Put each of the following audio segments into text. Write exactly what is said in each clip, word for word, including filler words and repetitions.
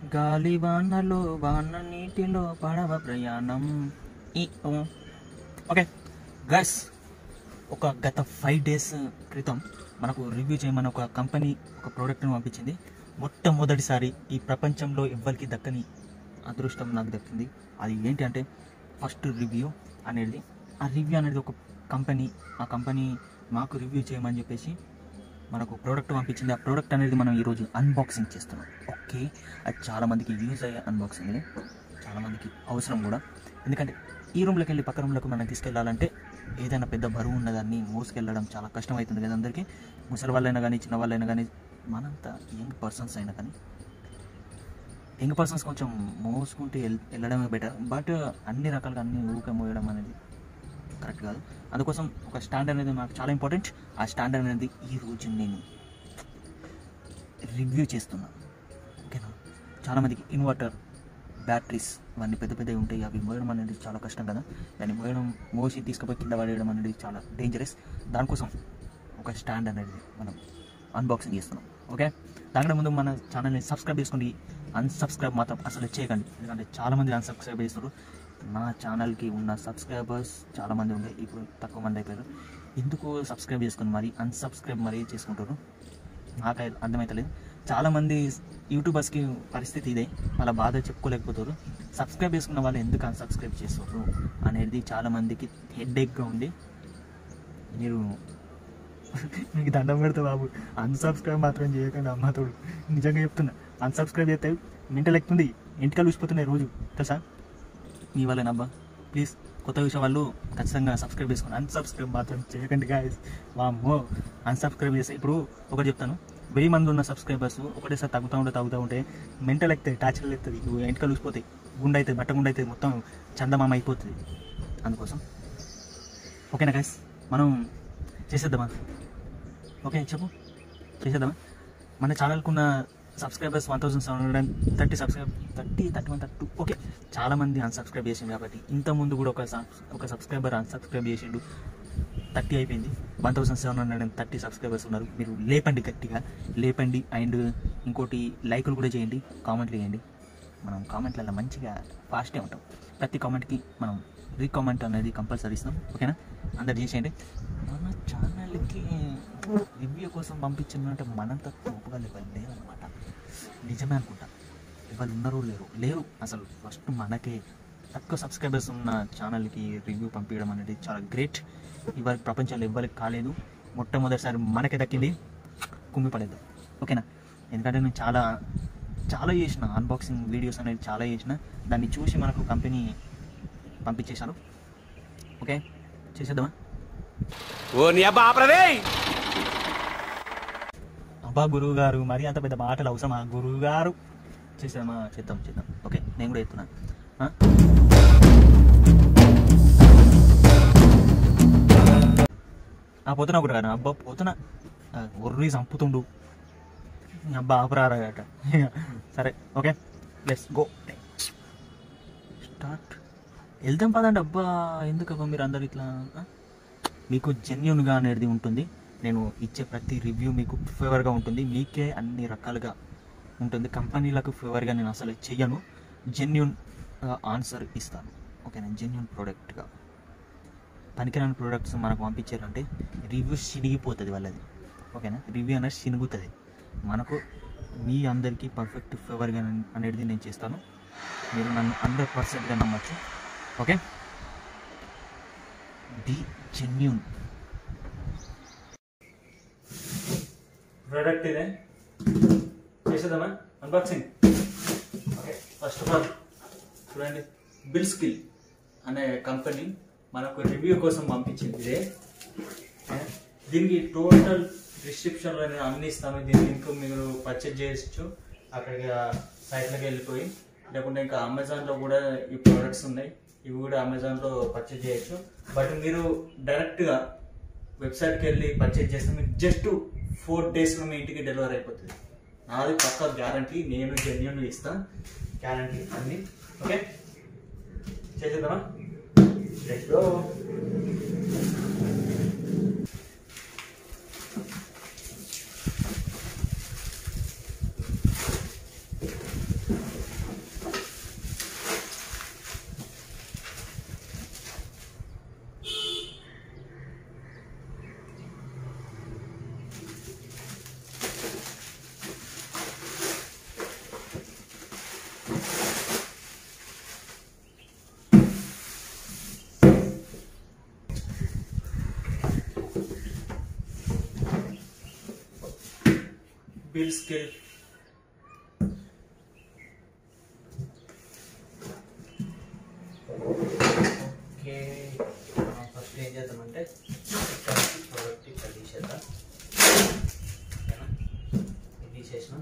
గాలి వానలో వాన నీటిలో పడవ ప్రయాణం ఈ ఓకే గైస్, ఒక గత ఫైవ్ డేస్ క్రితం మనకు రివ్యూ చేయమని ఒక కంపెనీ ఒక ప్రోడక్ట్ను పంపించింది. మొట్టమొదటిసారి ఈ ప్రపంచంలో ఎవ్వరికి దక్కని అదృష్టం నాకు దక్కింది. అది ఏంటి అంటే ఫస్ట్ రివ్యూ అనేది. ఆ రివ్యూ అనేది ఒక కంపెనీ, ఆ కంపెనీ మాకు రివ్యూ చేయమని చెప్పేసి మనకు ప్రోడక్ట్ పంపించింది. ఆ ప్రోడక్ట్ అనేది మనం ఈరోజు అన్బాక్సింగ్ చేస్తున్నాం. ఓకే, అది చాలామందికి యూజ్ అయ్యే అన్బాక్సింగ్, ఇది చాలామందికి అవసరం కూడా. ఎందుకంటే ఈ రూమ్లోకి వెళ్ళి పక్క రూమ్లోకి మనం తీసుకెళ్ళాలంటే ఏదైనా పెద్ద బరువు ఉన్నదాన్ని మోసుకెళ్ళడం చాలా కష్టమవుతుంది కదా అందరికీ. ముసలి వాళ్ళైనా కానీ చిన్న వాళ్ళైనా కానీ మనంతా యంగ్ పర్సన్స్ అయినా కానీ యంగ్ పర్సన్స్ కొంచెం మోసుకుంటూ వెళ్ వెళ్ళడమే బెటర్. బట్ అన్ని రకాలుగా అన్ని ఊరికే మోయడం అనేది కరెక్ట్ కాదు. అందుకోసం ఒక స్టాండ్ అనేది నాకు చాలా ఇంపార్టెంట్. ఆ స్టాండ్ అనేది ఈరోజు నేను రివ్యూ చేస్తున్నాను. ఓకేనా, చాలామందికి ఇన్వర్టర్, బ్యాటరీస్ ఇవన్నీ పెద్ద పెద్దవి ఉంటాయి. అవి మోయడం అనేది చాలా కష్టం కదా. దాన్ని మోయడం మోసి తీసుకుపోయి కింద పడేయడం అనేది చాలా డేంజరస్. దానికోసం ఒక స్టాండ్ అనేది మనం అన్బాక్సింగ్ చేస్తున్నాం. ఓకే, దానికంటే ముందు మన ఛానల్ని సబ్స్క్రైబ్ చేసుకోండి. అన్సబ్స్క్రైబ్ మాత్రం అసలు చేయకండి, ఎందుకంటే చాలామంది అన్సబ్స్క్రైబ్ చేస్తారు. నా ఛానల్కి ఉన్న సబ్స్క్రైబర్స్ చాలామంది ఉండే, ఇప్పుడు తక్కువ మంది అయిపోయారు. ఎందుకు సబ్స్క్రైబ్ చేసుకుని మరి అన్సబ్స్క్రైబ్ మరీ చేసుకుంటారు నాకు అర్థమవుతలేదు. చాలామంది యూట్యూబర్స్కి పరిస్థితి ఇదే, వాళ్ళ బాధ చెప్పుకోలేకపోతారు. సబ్స్క్రైబ్ చేసుకున్న వాళ్ళు ఎందుకు అన్సబ్స్క్రైబ్ చేస్తారు అనేది చాలామందికి హెడ్ఏక్గా ఉంది. మీరు మీకు దండం పెడతా బాబు, అన్సబ్స్క్రైబ్ మాత్రం చేయకండి అమ్మతోడు. నిజంగా చెప్తున్నా, అన్సబ్స్క్రైబ్ చేస్తే మెంటల్ ఎక్కుతుంది, ఇంటికాలు ఊసిపోతున్నాయి రోజు తెలుసా. మీ వాళ్ళేనబ్బా, ప్లీజ్ కొత్త విషయం వాళ్ళు ఖచ్చితంగా సబ్స్క్రైబ్ చేసుకోండి. అన్సబ్స్క్రైబ్ మాత్రం చేయకండి గాయస్. వామ్మో, అన్సబ్స్క్రైబ్ చేస్తే ఇప్పుడు ఒకటి చెప్తాను, వెయ్యి మంది ఉన్న సబ్స్క్రైబర్స్ ఒకటేసారి తగ్గుతూ ఉంటే తగ్గుతూ ఉంటే మెంటల్ ఎక్కుతుంది, టార్చర్ ఎక్కుతుంది, ఇంటికాలు ఊసిపోతాయి, గుండె అవుతుంది, బట్ట గుండె అవుతుంది, మొత్తం చందమామ అయిపోతుంది. అందుకోసం ఓకేనా గాయస్, మనం చేసేద్దామా? ఓకే చెప్పు, చేసేద్దామా? మన ఛానల్కి ఉన్న subscribers one thousand seven hundred and thirty subscribe thirty thirty one thirty two okay, చాలామంది అన్సబ్స్క్రైబ్ చేసిండు. కాబట్టి ఇంతకుముందు కూడా ఒక ఒక సబ్స్క్రైబర్ అన్సబ్స్క్రైబ్ చేసిండు, థర్టీ అయిపోయింది. One thousand seven hundred and thirty subscribers ఉన్నారు. మీరు లేపండి, గట్టిగా లేపండి. అండ్ ఇంకోటి లైకులు కూడా చేయండి, కామెంట్లు చేయండి. మనం కామెంట్లలో మంచిగా ఫాస్ట్గా ఉంటాం. ప్రతి కామెంట్కి మనం రీకామెంట్ అనేది కంపల్సరీ ఇస్తాం. ఓకేనా, అందరు చేసేయండి. మన ఛానల్కి రివ్యూ కోసం పంపించినంటే మనంతా తోపుగా లెవెల్ లేదనమాట. నిజమే అనుకుంటా, ఇవాళ ఉన్నారో లేరు లేరు అసలు. ఫస్ట్ మనకే తక్కువ సబ్స్క్రైబర్స్ ఉన్న ఛానల్కి రివ్యూ పంపించడం అనేది చాలా గ్రేట్. ఇవాళ ప్రపంచంలో ఎవ్వరికి కాలేదు, మొట్టమొదటిసారి మనకే దక్కింది. కుమ్మి పడేద్దాం ఓకేనా. ఎందుకంటే నేను చాలా చాలా చేసిన అన్బాక్సింగ్ వీడియోస్ అనేది చాలా చేసిన, దాన్ని చూసి మనకు కంపెనీ పంపించేశారు. ఓకే, చేసేద్దామా? అబ్బా గురువు గారు, మరి అంత పెద్ద మాటలు అవసరమా గురువు గారు? చేసేద్దామా? చేద్దాం చేద్దాం. ఓకే, నేను కూడా చెప్తున్నా. పోతున్నా గురు గారు, అబ్బా పోతున్నా, ఒర్రీ చంపుతుండు, అబ్బా ఆపరారట. సరే ఓకే, లెట్స్ గో, స్టార్ట్. వెళ్దాం పదండి. అబ్బా ఎందుకబ్బా మీరు అందరు ఇట్లా? మీకు జెన్యూన్గా అనేది ఉంటుంది. నేను ఇచ్చే ప్రతి రివ్యూ మీకు ఫేవర్గా ఉంటుంది, మీకే అన్ని రకాలుగా ఉంటుంది. కంపెనీలకు ఫేవర్గా నేను అసలు చెయ్యను, జెన్యూన్ ఆన్సర్ ఇస్తాను. ఓకేనా, జెన్యూన్ ప్రోడక్ట్గా. పనికిరాని ప్రోడక్ట్స్ మనకు పంపించారంటే రివ్యూ చినిగిపోతుంది వాళ్ళది. ఓకేనా, రివ్యూ అనేది చినుగుతుంది. మనకు మీ అందరికీ పర్ఫెక్ట్ ఫేవర్గా అనేది నేను చేస్తాను. మీరు నన్ను హండ్రెడ్ పర్సెంట్గా నమ్మచ్చు. ఓకే, ది జెన్యూన్ ప్రోడక్ట్ ఇదే. చేసేద్దామా unboxing? Okay, first of all చూడండి, బిల్ స్కిల్ అనే కంపెనీ మనకు రివ్యూ కోసం పంపించింది ఇదే. దీనికి టోటల్ డిస్క్రిప్షన్లో నేను అన్ని ఇస్తాను. దీని లింక్ మీరు పర్చేజ్ చేయొచ్చు అక్కడికి సైట్లోకి వెళ్ళిపోయి, లేకుంటే ఇంకా అమెజాన్లో కూడా ఈ ప్రోడక్ట్స్ ఉన్నాయి, ఇవి కూడా అమెజాన్లో పర్చేజ్ చేయొచ్చు. బట్ మీరు డైరెక్ట్గా వెబ్సైట్కి వెళ్ళి పర్చేజ్ చేస్తే మీకు జస్ట్ ఫోర్ డేస్లో మీ ఇంటికి డెలివరీ అయిపోతుంది. నాది పక్కా గ్యారంటీ, నేను జెన్యూన్ ఇస్తాను, గ్యారంటీ అన్ని. ఓకే, చేసేద్దామా? Let's go. Build skill. Okay, first ఏం చేద్దామంటే ప్రోడక్ట్ ఇక్కడ తీసేద్దాం. ఇది తీసేసిన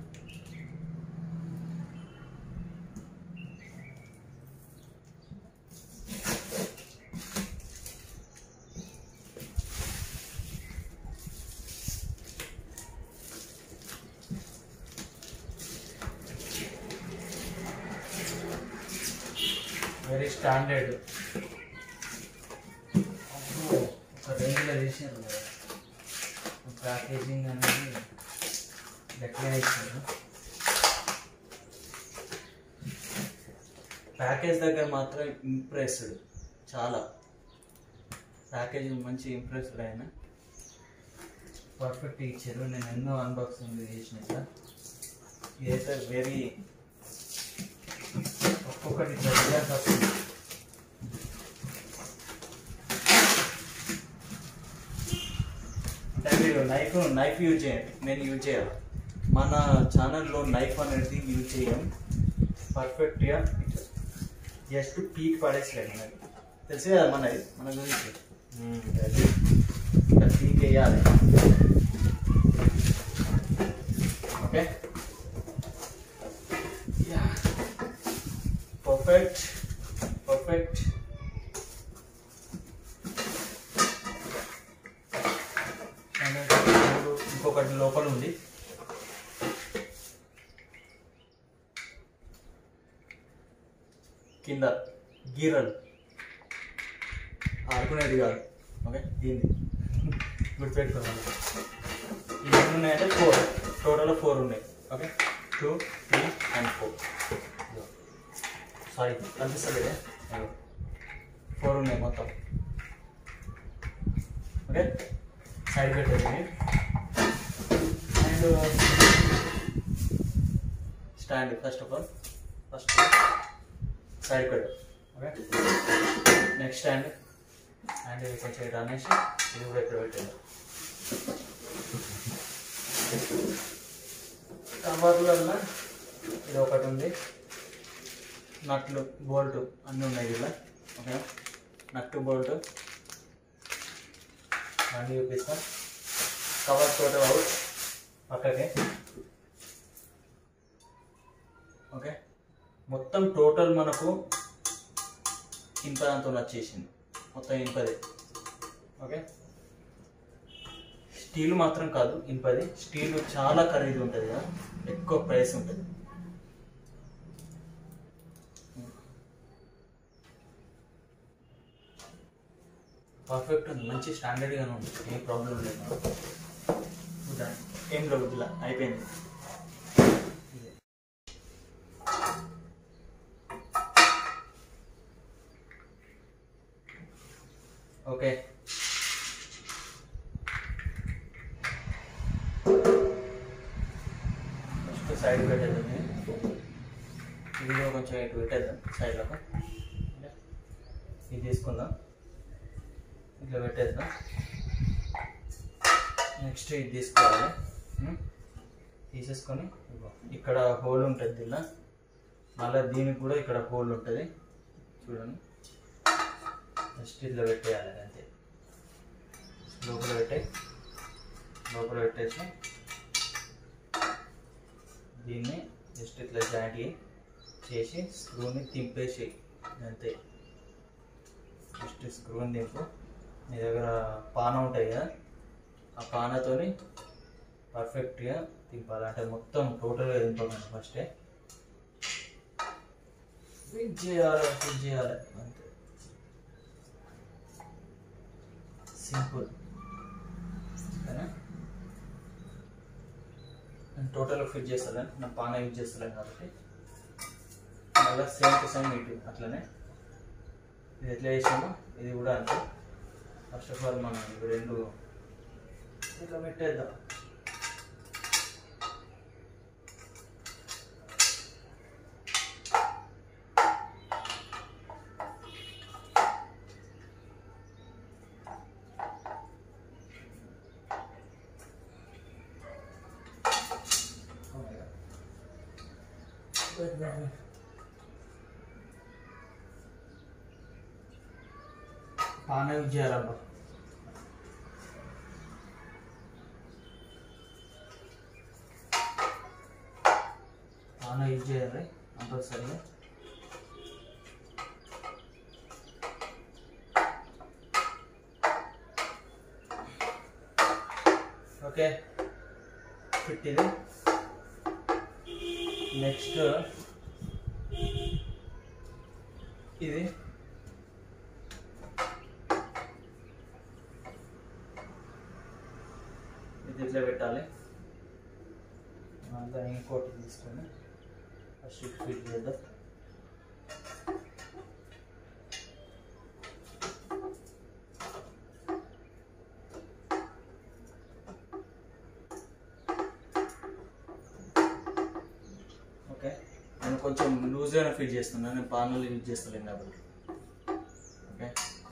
వెరీ స్టాండర్డ్ ఒక రేంజ్లో చేసారు కదా. ప్యాకేజింగ్ అనేది గట్టిగా ఇచ్చారు. ప్యాకేజ్ దగ్గర మాత్రం ఇంప్రెస్డ్, చాలా ప్యాకేజింగ్ మంచి ఇంప్రెస్డ్ అయినా పర్ఫెక్ట్ ఇచ్చారు. నేను ఎన్నో అన్బాక్సింగ్ చేసిన సార్. ఇదైతే వెరీ ఒక్కొక్కటి అంటే మీరు నైఫ్ నైఫ్ యూజ్ చేయండి, నేను యూజ్ చేయాలి. మన ఛానల్లో నైఫ్ అనేది యూజ్ చేయం. పర్ఫెక్ట్గా జస్ట్ పీక్ పడేసలేదు. మనకి తెలుసు కదా మనది మన గురించి. ఇక్కడ పీక్ వేయాలి. Okay, perfect perfect. ఇంకొకటి లోపల ఉంది. కింద గీరలు ఆడుకునేది కాదు. ఓకే, దీన్ని గుర్తుపెట్టుకోవాలి. ఇవి ఎన్ని ఉన్నాయంటే ఫోర్, టోటల్ ఫోర్ ఉన్నాయి. Okay, two three and four. Sorry కనిపిస్తలేదే, ఫోర్ ఉన్నాయి మొత్తం. ఓకే, సైడ్ పెట్టేది. And stand first of all first side పెట్టు. Okay, next stand. అండ్ ఇది కొంచెం ఇటు అనేసి ఇది కూడా ఇక్కడ పెట్టేది. కవర్లలో ఇది ఒకటి ఉంది. నట్లు బోల్ట్ అన్నీ ఉన్నాయి ఇలా. ఓకే, నట్టు బోల్ట్ అన్నీ చూపిస్తాం. కవర్ టోటల్ అవుట్ పక్కకి. ఓకే, మొత్తం టోటల్ మనకు ఇనుపదంతో వచ్చేసింది. మొత్తం ఇనుపది. ఓకే, స్టీల్ మాత్రం కాదు ఇనుపది. స్టీల్ చాలా ఖరీదు ఉంటుంది కదా, ఎక్కువ ప్రైస్ ఉంటుంది. పర్ఫెక్ట్ ఉంది, మంచి స్టాండర్డ్గానే ఉంది, ఏం ప్రాబ్లం లేదు. ఏం లేదు, ఇలా అయిపోయింది. ఓకే, ఫస్ట్ సైడ్ పెట్టేద్దాం. ఇది కూడా కొంచెం ఇటు పెట్టేద్దాం సైడ్లో. ఇది తీసుకుందాం, ఇట్లా పెట్టేద్దాం. నెక్స్ట్ ఇది తీసుకోవాలి. తీసేసుకొని ఇక్కడ హోల్ ఉంటుంది దీనిలో. మళ్ళీ దీనికి కూడా ఇక్కడ హోల్ ఉంటుంది చూడండి. జస్ట్ ఇట్లా పెట్టేయాలి అంతే. లోపల పెట్టే లోపల పెట్టేసి దీన్ని జస్ట్ ఇట్లా జాయింట్ చేసి స్క్రూని తింపేసి అంతే. జస్ట్ స్క్రూని దింపు. మీ దగ్గర పాన ఉంటాయి కదా, ఆ పానతోని పర్ఫెక్ట్గా తింపాలి. అంటే మొత్తం టోటల్గా దింపకండి, ఫస్టే ఫిట్ చేయాలి ఫిట్ చేయాలి అంతే. సింపుల్. ఓకేనా, నేను టోటల్గా ఫిట్ చేస్తాను. నా పాన యూజ్ చేస్తాను కాబట్టి మళ్ళీ సేమ్ టు సేమ్ ఇటు అట్లనే ఇది ఎట్లా చేసామో ఇది కూడా అంతే. ఫస్ట్ ఆఫ్ ఆల్ మనం ఇవి రెండు ఇట్లా పెట్టేద్దాం. పాన యూజ్ చేయాలబ్బా. పాన యూజ్ చేయాలి కంపల్సరీగా. ఓకే ఫిట్ ఇది. నెక్స్ట్ ఇది ఇది ఇట్లా పెట్టాలి. దాన్ని ఇంకోటి తీసుకొని ఫస్ట్ ఫిట్ చేద్దాం. ఓకే నేను కొంచెం లూజ్గానే ఫిట్ చేస్తున్నాను, నేను పానలు యూజ్ చేస్తలేను కాబట్టి. ఓకే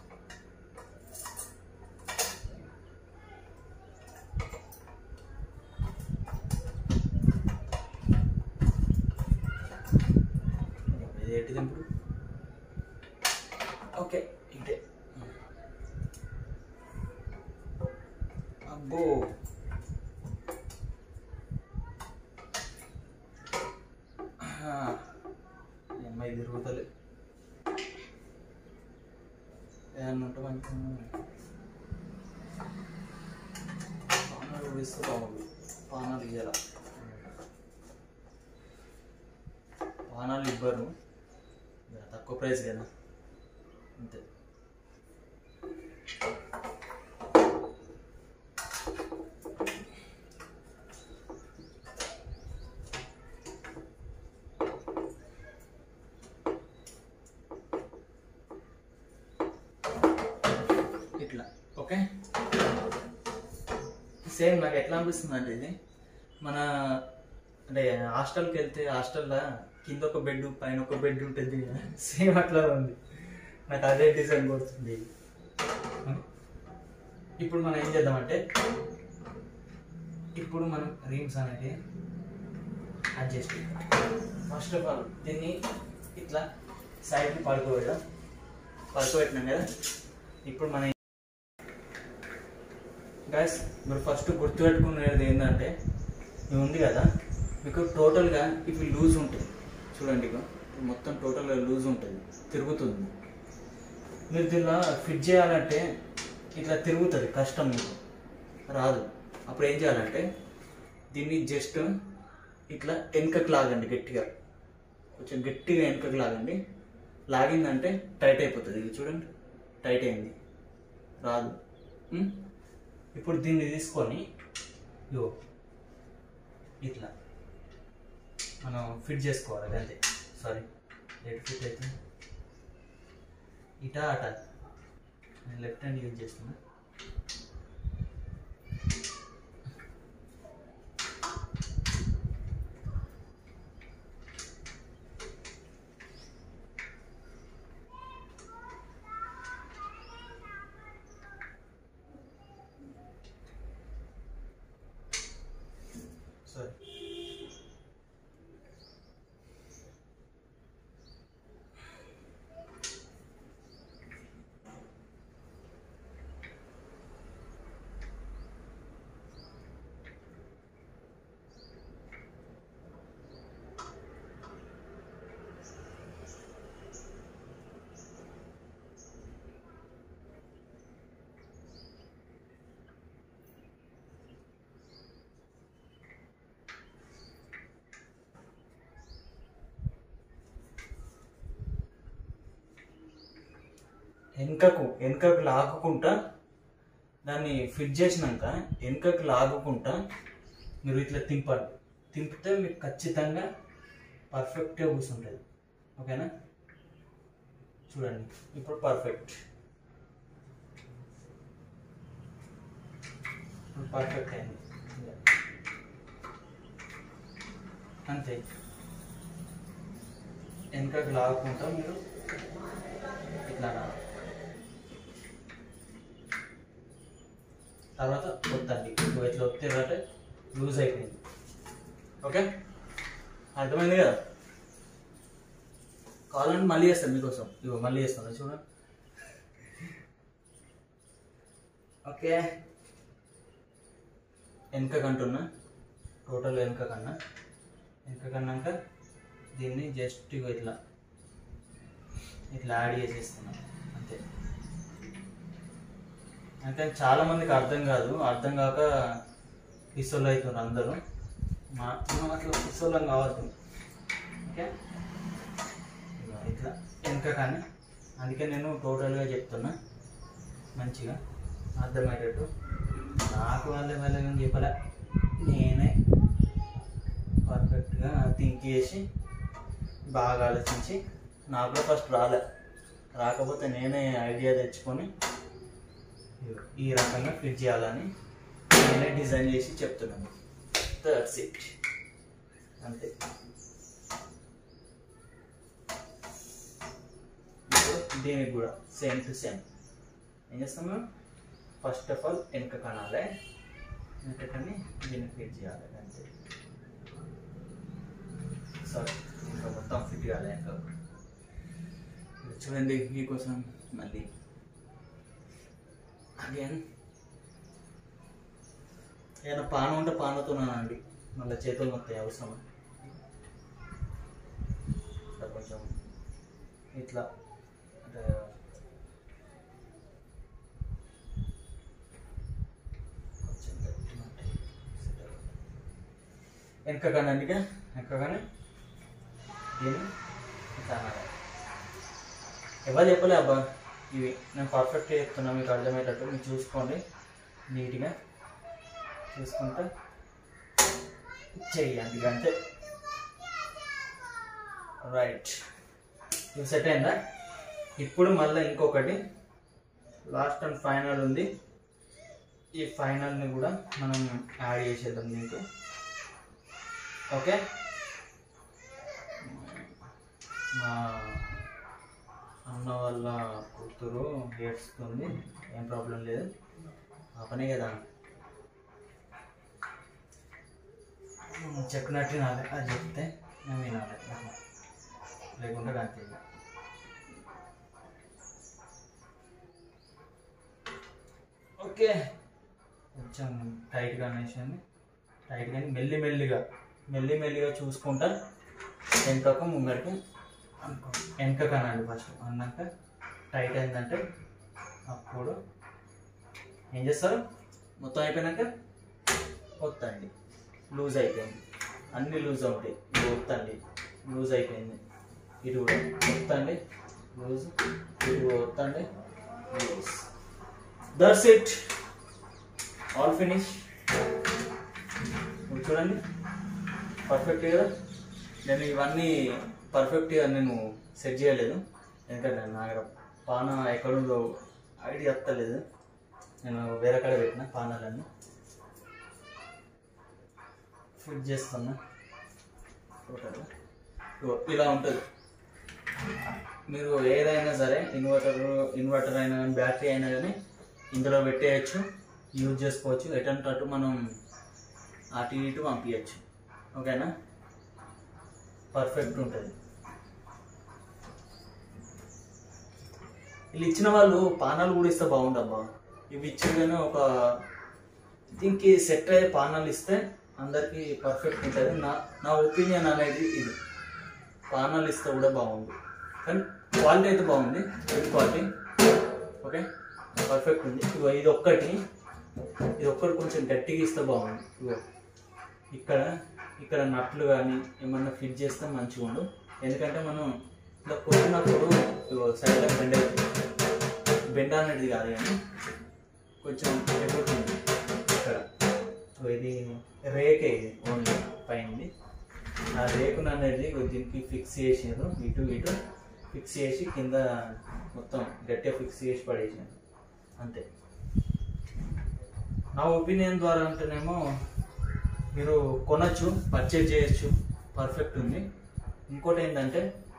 ఏంటిది ఇప్పుడు? ఓకే ఇదే. అబ్బో అమ్మాయి తిరుగుతలే ఏమన్నా ఉంటే మంచి పానాలు వేస్తే బాగుంది. పానాలు ఇయ్యాల, పానాలు ఇవ్వరు, తక్కువ ప్రైస్ కదా అంతే. ఇట్లా ఓకే. సేమ్ నాకు ఎట్లా అనిపిస్తుంది అంటే ఇది మన అంటే హాస్టల్కి వెళ్తే హాస్టల్లో కింద ఒక బెడ్ పైన ఒక బెడ్ ఉంటుంది, సేమ్ అట్లా ఉంది. నాకు అదే డిజైన్ కొడుతుంది. ఇప్పుడు మనం ఏం చేద్దామంటే ఇప్పుడు మనం రిమ్స్ అనేది అడ్జస్ట్. ఫస్ట్ ఆఫ్ ఆల్ దీన్ని ఇట్లా సైడ్ని పడుకోబెడదాం. పడుకోబెట్టినాం కదా. ఇప్పుడు మనం గైస్ మీరు ఫస్ట్ గుర్తుపెట్టుకునేది ఏంటంటే ఇది ఉంది కదా, మీకు టోటల్గా ఇవి లూజ్ ఉంటుంది చూడండి. ఇక మొత్తం టోటల్గా లూజ్ ఉంటుంది, తిరుగుతుంది. మీరు దీనిలో ఫిట్ చేయాలంటే ఇట్లా తిరుగుతుంది, కష్టం, మీకు రాదు. అప్పుడు ఏం చేయాలంటే దీన్ని జస్ట్ ఇట్లా వెనుకకు లాగండి, గట్టిగా కొంచెం గట్టిగా వెనుకకు లాగండి. లాగిందంటే టైట్ అయిపోతుంది. ఇది చూడండి టైట్ అయింది, రాదు. ఇప్పుడు దీన్ని తీసుకొని యో ఇట్లా మనం ఫిట్ చేసుకోవాలి అంతే. సారీ ఎటు ఫిట్ అవుతుంది, ఇటా అటా. నేను లెఫ్ట్ హ్యాండ్ యూజ్ చేస్తున్నా. సారీ వెనుకకు వెనుకకు లాగుకుంటా దాన్ని ఫిట్ చేసినాక వెనుకకు లాగుకుంటా మీరు ఇట్లా తింపండి. తింపితే మీకు ఖచ్చితంగా పర్ఫెక్ట్గా కూర్చుంటుంది. ఓకేనా, చూడండి ఇప్పుడు పర్ఫెక్ట్, ఇప్పుడు పర్ఫెక్ట్ అయింది అంతే. వెనకకి లాగుకుంటా మీరు ఇట్లా తర్వాత వద్దండి, ఇట్లా వస్తే లూజ్ అయిపోయింది. ఓకే, అర్థమైంది కదా. కావాలంటే మళ్ళీ చేస్తాను మీకోసం, ఇగో మళ్ళీ చేస్తాను చూడండి. ఓకే, వెనక కంటున్నా, టోటల్ వెనక కన్నా వెనక కన్నాక దీన్ని జస్ట్ ఇట్లా ఇట్లా యాడ్ చేసేస్తున్నాను అంతే. అంటే చాలా మందికి అర్థం కాదు, అర్థం కాక పిసోళ్ళు అవుతున్నారు అందరూ. మా మనం అట్లా పిసోళ్ళం కావద్దు. ఓకే, ఇట్లా వెనక కానీ, అందుకే నేను టోటల్గా చెప్తున్నా మంచిగా అర్థమయ్యేటట్టు. నాకు వాళ్ళే వాళ్ళని చెప్పలే, నేనే పర్ఫెక్ట్గా థింక్ చేసి బాగా ఆలోచించి, నాకు ఫస్ట్ రాలే, రాకపోతే నేనే ఐడియా తెచ్చుకొని ఈ రకంగా ఫిట్ చేయాలని నేనే డిజైన్ చేసి చెప్తున్నాను. దట్స్ ఇట్, అంతే. ఇప్పుడు దీనికి కూడా సేమ్ టు సేమ్ ఏం చేస్తాం మేము, ఫస్ట్ ఆఫ్ ఆల్ వెనక కనాలి, వెనక కని దీన్ని ఫిట్ చేయాలి అంతే. సారీ, ఇంకా మొత్తం ఫిట్ కాలే. ఇంకా చూడండి మీకోసం మళ్ళీ అగైన్ ఏదైనా పాన ఉంటే పానతోనండి, మళ్ళీ చేతులు మొత్తం అవసరం. కొంచెం ఇట్లా అంటే కొంచెం వెనక కానీ అందుకే వెనక కానీ దీన్ని చాలా ఎవరు చెప్పలే అబ్బా, ఇవి నేను పర్ఫెక్ట్గా చెప్తున్నా, మీకు అర్థమయ్యేటట్టు మీరు చూసుకోండి, నీట్గా చూసుకుంటే చెయ్యండి అంతే. రైట్, ఇది సెట్ అయిందా. ఇప్పుడు మళ్ళీ ఇంకొకటి లాస్ట్ అండ్ ఫైనల్ ఉంది, ఈ ఫైనల్ని కూడా మనం యాడ్ చేసేద్దాం దీంట్లో. ఓకే, మా అన్న వాళ్ళ కూతురు ఏడ్చుతుంది, ఏం ప్రాబ్లం లేదు, ఆ పనే కదా చెప్పినట్టు వినాలి, అది చెప్తే నేను వినాలి, లేకుండా కాదు. ఓకే, కొంచెం టైట్గా అనేసి టైట్గా మెల్లి మెల్లిగా మెల్లి మెల్లిగా చూసుకుంటా వెనకకు ముంగడికి అనుకో, వెనక కనండి ఫస్ట్. అన్నాక టైట్ అయిందంటే అప్పుడు ఏం చేస్తారు, మొత్తం అయిపోయినాక ఒత్తండి, లూజ్ అయిపోయింది, అన్నీ లూజ్ అవుతాయి, ఇది ఒత్తండి, లూజ్ అయిపోయింది, ఇది కూడా ఒత్తండి, లూజ్, ఇది కూడా ఒత్తండి, loose. That's it, all finish. చూడండి పర్ఫెక్ట్ కదా. నేను ఇవన్నీ పర్ఫెక్ట్గా నేను సెట్ చేయలేదు, ఎందుకంటే నా దగ్గర పాన ఎక్కడుందో ఐడియా వస్తలేదు, నేను వేరే కాడ పెట్టిన పానాలన్నీ ఫిట్ చేస్తున్నా. ఇలా ఉంటుంది. మీరు ఏదైనా సరే ఇన్వర్టర్ ఇన్వర్టర్ అయినా కానీ బ్యాటరీ అయినా కానీ ఇందులో పెట్టేయచ్చు, యూజ్ చేసుకోవచ్చు, ఎటంటే అటు మనం అటు ఇటు పంపించచ్చు. ఓకేనా, పర్ఫెక్ట్ ఉంటుంది. వీళ్ళు ఇచ్చిన వాళ్ళు పానాలు కూడా ఇస్తే బాగుండబ్బా. ఇవి ఇచ్చిందని ఒక దీనికి సెట్ అయ్యే పానాలు ఇస్తే అందరికీ పర్ఫెక్ట్ ఉంటుంది. నా నా ఒపీనియన్ అనేది ఇది. పానాలు ఇస్తే కూడా బాగుంది, కానీ క్వాలిటీ అయితే బాగుంది, క్వాలిటీ ఓకే పర్ఫెక్ట్ ఉంది. ఇగో ఇది ఒక్కటి ఇది ఒక్కటి కొంచెం గట్టిగా ఇస్తే బాగుంది. ఇగో ఇక్కడ ఇక్కడ నట్లు కానీ ఏమన్నా ఫిట్ చేస్తే మంచిగా ఉండు, ఎందుకంటే మనం ఇలా కొట్టినప్పుడు ఇగో సైడ్లో బెండ్ అవుతుంది. బెండ్ అనేది కాదు కానీ కొంచెం ఎగురుతుంది ఇక్కడ. ఇది రేకే, ఇది ఓన్లీ పైంది ఆ రేకును అనేది దీనికి ఫిక్స్ చేసారు, ఇటు ఇటు ఫిక్స్ చేసి కింద మొత్తం గట్టిగా ఫిక్స్ చేసి పడేసాను అంతే. నా ఒపీనియన్ ద్వారా అంటేనేమో మీరు కొనచ్చు, పర్చేజ్ చేయొచ్చు, పర్ఫెక్ట్ ఉంది. ఇంకోటి ఏంటంటే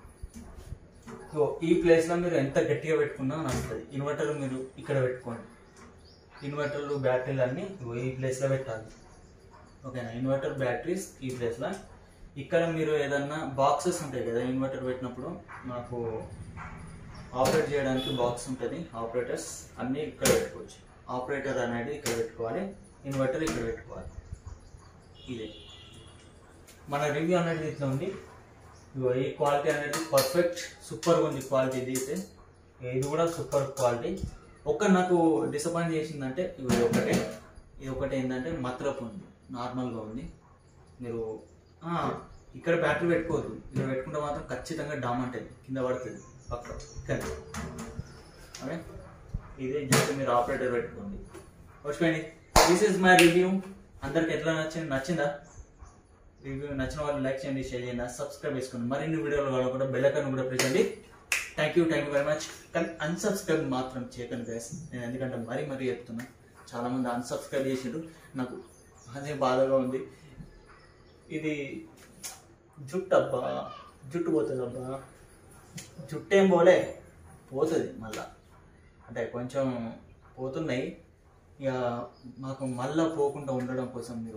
ఈ ప్లేస్లో మీరు ఎంత గట్టిగా పెట్టుకున్నా నడుస్తుంది. ఇన్వర్టర్ మీరు ఇక్కడ పెట్టుకోండి, ఇన్వర్టర్లు బ్యాటరీలు అన్నీ ఈ ప్లేస్లో పెట్టాలి, ఓకేనా. ఇన్వర్టర్ బ్యాటరీస్ ఈ ప్లేస్లో. ఇక్కడ మీరు ఏదన్నా బాక్సెస్ ఉంటాయి కదా ఇన్వర్టర్ పెట్టినప్పుడు, మనకు ఆపరేట్ చేయడానికి బాక్స్ ఉంటుంది, ఆపరేటర్స్ అన్నీ ఇక్కడ పెట్టుకోవచ్చు. ఆపరేటర్ అనేది ఇక్కడ పెట్టుకోవాలి, ఇన్వర్టర్ ఇక్కడ పెట్టుకోవాలి. ఇదే మన రివ్యూ అనేది ఇట్లా ఉంది. ఈ క్వాలిటీ అనేది పర్ఫెక్ట్ సూపర్గా ఉంది క్వాలిటీ. ఇది అయితే ఇది కూడా సూపర్ క్వాలిటీ. ఒక్క నాకు డిసప్పాయింట్ చేసిందంటే ఇది ఒకటే, ఇది ఒకటి ఏంటంటే మత్రపు ఉంది, నార్మల్గా ఉంది. మీరు ఇక్కడ బ్యాటరీ పెట్టుకోవద్దు, ఇక్కడ పెట్టుకుంటే మాత్రం ఖచ్చితంగా డామ్ ఉంటుంది, కింద పడుతుంది పక్క ఇక్కడ. ఓకే, ఇదే జస్ట్ మీరు ఆపరేటర్ పెట్టుకోండి. వచ్చిపోయింది. This is my review. అందరికి ఎట్లా నచ్చింది? నచ్చిందా రివ్యూ? నచ్చిన వాళ్ళు లైక్ చేయండి, షేర్ చేయండి, సబ్స్క్రైబ్ చేసుకోండి. మరిన్ని వీడియోలు కావాలనుకుంటే బెల్ ఐకాన్ కూడా ప్రెస్ చేయండి. Thank you thank you very much. కానీ అన్సబ్స్క్రైబ్ మాత్రం చేయకండి గైస్, నేను ఎందుకంటే మరీ మరీ చెప్తున్నా. చాలామంది అన్సబ్స్క్రైబ్ చేసిండ్రు, నాకు అదే బాధగా ఉంది. ఇది జుట్టు అబ్బా, జుట్టు పోతుంది అబ్బా, జుట్టు ఏం పోలే, పోతుంది మళ్ళా, అంటే కొంచెం పోతున్నాయి. ఇక మాకు మళ్ళా పోకుండా ఉండడం కోసం మీరు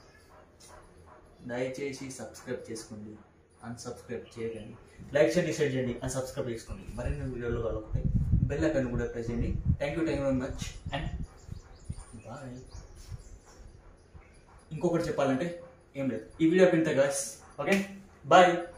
దయచేసి సబ్స్క్రైబ్ చేసుకోండి, అన్సబ్స్క్రైబ్ చేయకండి. లైక్ చేయండి, షేర్ చేయండి, అన్సబ్స్క్రైబ్ చేసుకోండి. మరిన్ని వీడియోలు కలుగుతాయి. బెల్ ఐకాన్ కూడా ప్రెస్ చేయండి. Thank you thank you very much and bye. ఇంకొకటి చెప్పాలంటే ఏం లేదు, ఈ వీడియో పింత గాయ్స్. Okay bye.